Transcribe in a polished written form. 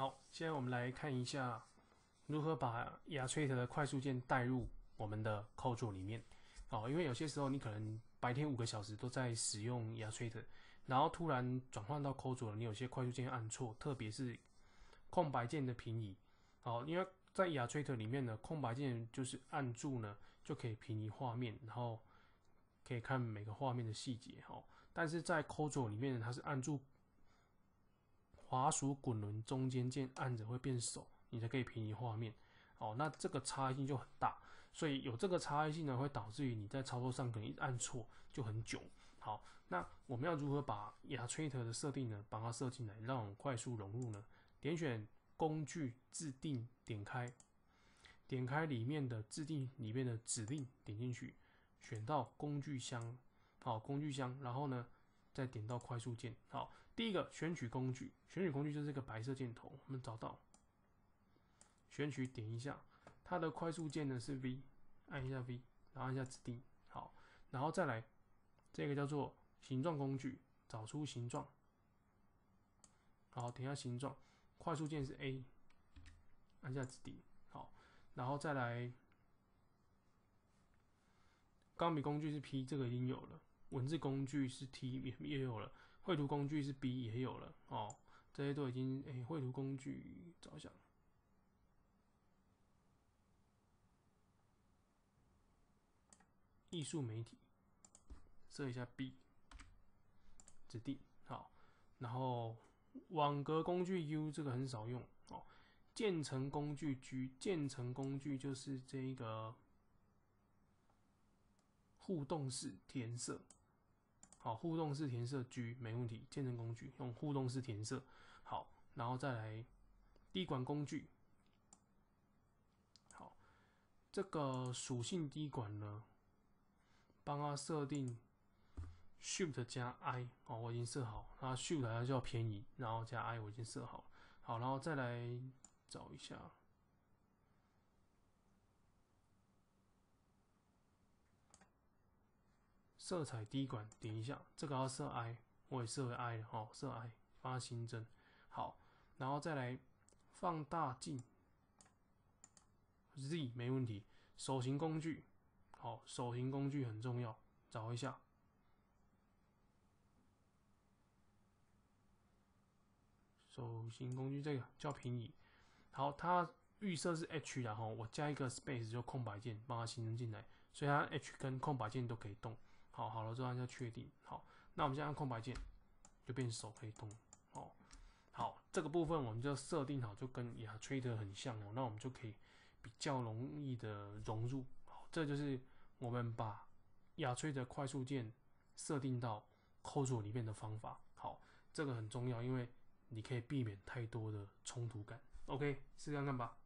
好，现在我们来看一下如何把Illustrator 的快速键带入我们的 Code 里面。因为有些时候你可能白天5个小时都在使用 Illustrator， 然后突然转换到 Code 了，你有些快速键按错，特别是空白键的平移。因为在 Illustrator 里面呢，空白键就是按住呢就可以平移画面，然后可以看每个画面的细节。但是在 Code 里面呢，它是按住滑鼠滚轮中间键按着会变手，你才可以平移画面。那这个差异性就很大，所以有这个差异性呢，会导致于你在操作上可能一按错就很久。好，那我们要如何把 Illustrator 的设定呢，把它设进来，让我们快速融入呢？点选工具自定，点开里面的自定里面的指令，点进去，选到工具箱，工具箱，然后呢，再点到快速键。好，第一个选取工具，选取工具就是这个白色箭头，我们找到，选取点一下，它的快速键呢是 V， 按一下 V， 然后按一下指定。好，然后再来这个叫做形状工具，找出形状。好，点一下形状，快速键是 A， 按下指定。好，然后再来钢笔工具是 P， 这个已经有了。文字工具是 T， 也有了。绘图工具是 B， 也有了。这些都已经绘图工具找一下，艺术媒体设一下 B， 指定。好，然后网格工具 U 这个很少用。渐层工具 G， 渐层工具就是这个互动式填色。好，互动式填色 G 没问题，渐层工具用互动式填色。好，然后再来滴管工具。好，这个属性滴管呢，帮它设定 Shift 加 I， 我已经设好，它 Shift 它叫偏移，然后加 I 我已经设好了。好，然后再来找一下色彩滴管，点一下，这个要设 I， 我也设为 I 了，设 I， 帮它新增。好，然后再来放大镜 Z 没问题。手型工具，好，手型工具很重要，找一下。手型工具这个叫平移。好，它预设是 H 然后我加一个 space 就空白键，帮它新增进来，所以它 H 跟空白键都可以动。好了之后按下确定。好，那我们现在按空白键就变手可以动。好，这个部分我们就设定好，就跟Illustrator很像哦，那我们就可以比较容易的融入。好，这就是我们把Illustrator快速键设定到 Code 里面的方法。好，这个很重要，因为你可以避免太多的冲突感。OK， 试看看吧。